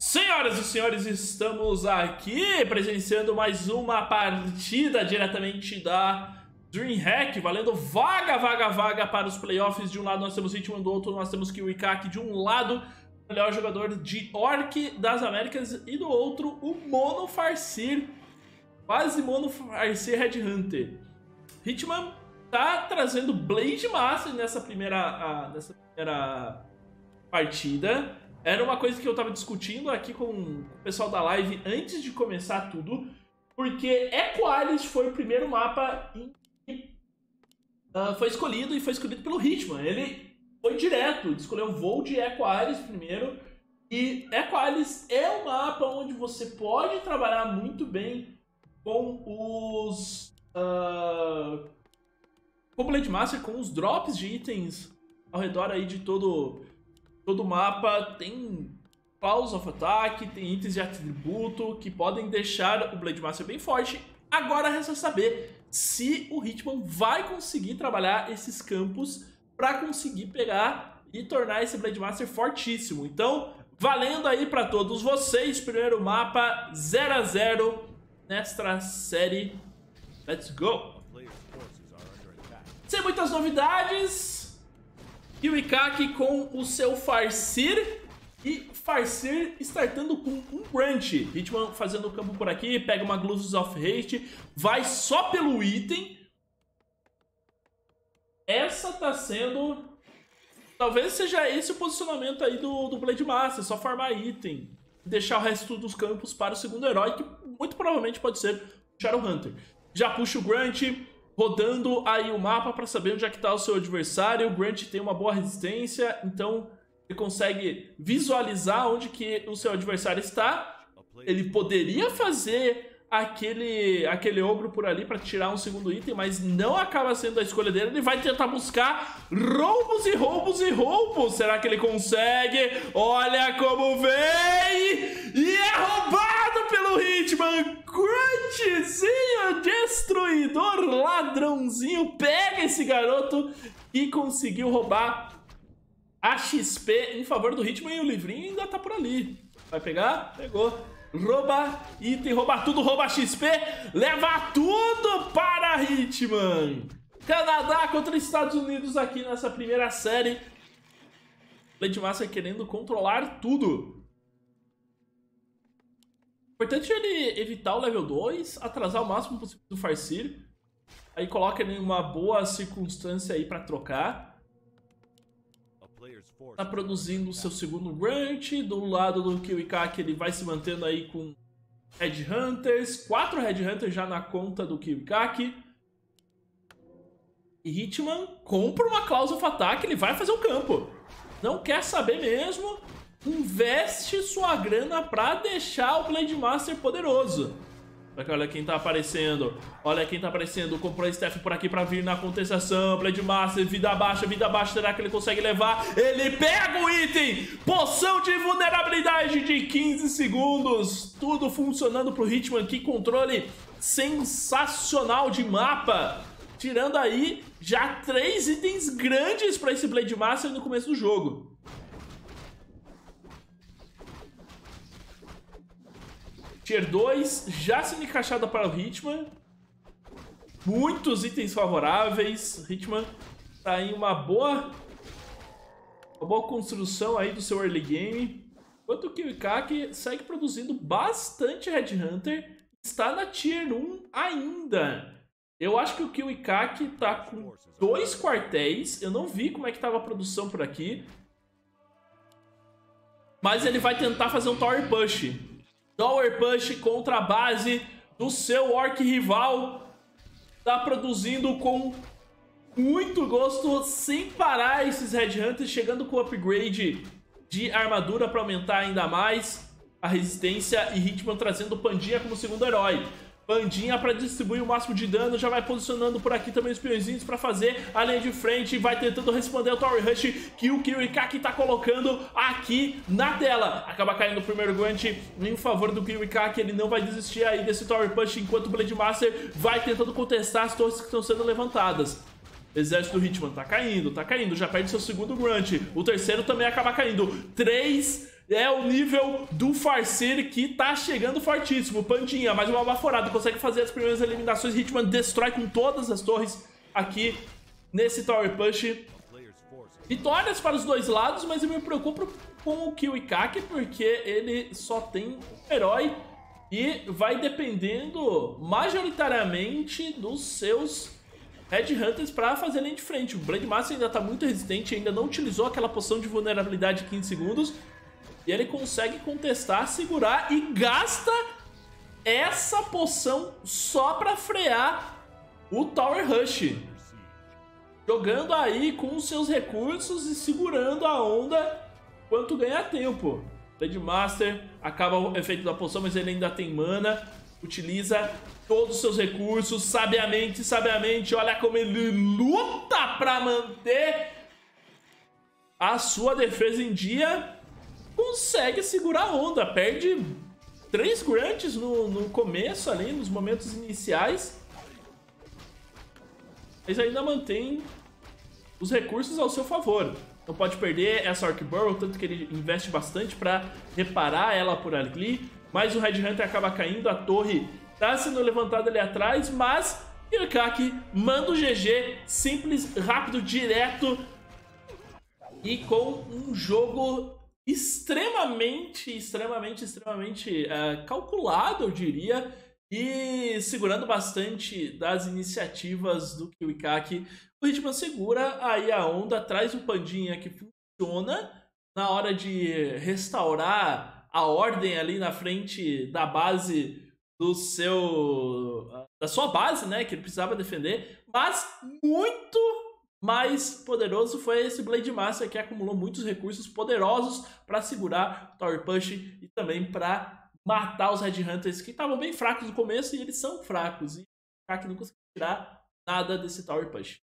Senhoras e senhores, estamos aqui presenciando mais uma partida diretamente da DreamHack, valendo vaga para os playoffs. De um lado nós temos Hitman, do outro nós temos KiwiCac. De um lado, o melhor jogador de Orc das Américas e do outro, o Mono Farseer, quase Mono Farseer Red Hunter. Hitman tá trazendo Blade Master nessa primeira partida. Era uma coisa que eu tava discutindo aqui com o pessoal da live antes de começar tudo, porque Equalis foi o primeiro mapa que foi escolhido, e foi escolhido pelo Hitman. Ele foi direto, escolheu o voo de Equalis primeiro, e Equalis é um mapa onde você pode trabalhar muito bem com os... com o Blade Master, com os drops de itens ao redor aí de todo o mapa. Tem Claws of Attack, tem itens de atributo que podem deixar o Blade Master bem forte. Agora resta saber se o Hitman vai conseguir trabalhar esses campos para conseguir pegar e tornar esse Blade Master fortíssimo. Então, valendo aí para todos vocês, primeiro mapa 0 a 0 nesta série. Let's go! Sem muitas novidades, KiwiCac com o seu Farseer, e Farseer startando com um Grunt. Hitman fazendo o campo por aqui, pega uma Gloves of Haste, vai só pelo item. Essa tá sendo... talvez seja esse o posicionamento aí do Blade Master, só farmar item, deixar o resto dos campos para o segundo herói, que muito provavelmente pode ser o Shadowhunter. Já puxa o Grunt, rodando aí o mapa para saber onde é que está o seu adversário. O Grunt tem uma boa resistência, então ele consegue visualizar onde que o seu adversário está. Ele poderia fazer aquele ogro por ali para tirar um segundo item, mas não acaba sendo a escolha dele. Ele vai tentar buscar roubos e roubos e roubos. Será que ele consegue? Olha como vem! E é roubado pelo Hitman! Gruntzinho, destruidor, ladrãozinho, pega esse garoto e conseguiu roubar a XP em favor do Hitman, e o livrinho ainda tá por ali. Vai pegar? Pegou. Rouba item, rouba tudo, rouba XP, leva tudo para Hitman. Canadá contra Estados Unidos aqui nessa primeira série. Blade Master querendo controlar tudo. Importante ele evitar o level 2, atrasar o máximo possível do Farseer. Aí coloca ele em uma boa circunstância aí para trocar. Tá produzindo o seu segundo Grunt. Do lado do KiwiCac ele vai se mantendo aí com Headhunters. 4 Headhunters já na conta do KiwiCac. E Hitman compra uma Claws of Attack, ele vai fazer o campo. Não quer saber mesmo. Investe sua grana pra deixar o Blade Master poderoso. Olha quem tá aparecendo. Olha quem tá aparecendo. Comprou a Steph por aqui pra vir na contestação. Blade Master, vida baixa. Será que ele consegue levar? Ele pega o item! Poção de vulnerabilidade de 15 segundos. Tudo funcionando pro Hitman. Que controle sensacional de mapa. Tirando aí já 3 itens grandes pra esse Blade Master no começo do jogo. Tier 2 já sendo encaixada para o Hitman. Muitos itens favoráveis. Hitman tá em uma boa construção aí do seu early game. Enquanto o KiwiCac segue produzindo bastante Headhunter. Está na Tier 1 ainda. Eu acho que o KiwiCac tá com 2 quartéis. Eu não vi como é que tava a produção por aqui. Mas ele vai tentar fazer um Tower Push. Tower Push contra a base do seu Orc rival. Tá produzindo com muito gosto, sem parar, esses Headhunters, chegando com upgrade de armadura para aumentar ainda mais a resistência. E Hitman trazendo Pandinha como segundo herói. Pandinha para distribuir o máximo de dano, já vai posicionando por aqui também os peõezinhos para fazer a linha de frente, vai tentando responder ao Tower Rush que o KiwiCac tá colocando aqui na tela. Acaba caindo o primeiro Grunt em favor do KiwiCac, ele não vai desistir aí desse Tower Push, enquanto o Blade Master vai tentando contestar as torres que estão sendo levantadas. Exército do Hitman tá caindo, já perde seu segundo Grunt, o terceiro também acaba caindo. 3 É o nível do Farseer que tá chegando fortíssimo. Pandinha, mais uma baforada, consegue fazer as primeiras eliminações. Hitman destrói com todas as torres aqui nesse Tower Push. Vitórias para os dois lados, mas eu me preocupo com o KiwiCake, porque ele só tem um herói e vai dependendo majoritariamente dos seus Red Hunters para fazer linha de frente. O Blade Master ainda está muito resistente, ainda não utilizou aquela poção de vulnerabilidade de 15 segundos. E ele consegue contestar, segurar e gasta essa poção só para frear o Tower Rush. Jogando aí com os seus recursos e segurando a onda enquanto ganha tempo. Blade Master acaba o efeito da poção, mas ele ainda tem mana. Utiliza todos os seus recursos, sabiamente, sabiamente. Olha como ele luta para manter a sua defesa em dia. Consegue segurar a onda. Perde 3 grunts no começo ali, nos momentos iniciais. Mas ainda mantém os recursos ao seu favor. Não pode perder essa Orc Burrow, tanto que ele investe bastante para reparar ela por ali. Mas o Red Hunter acaba caindo, a torre tá sendo levantada ali atrás, mas KiwiCake manda o GG, simples, rápido, direto e com um jogo extremamente calculado, eu diria, e segurando bastante das iniciativas do KiwiCake. O Hitman segura aí a onda, traz o Pandinha que funciona na hora de restaurar a ordem ali na frente da base da sua base, né, que ele precisava defender, mas muito mais poderoso foi esse Blade Master, que acumulou muitos recursos poderosos para segurar o Tower Push e também para matar os Red Hunters, que estavam bem fracos no começo, e eles são fracos, e o KiwiCake não conseguiu tirar nada desse Tower Push.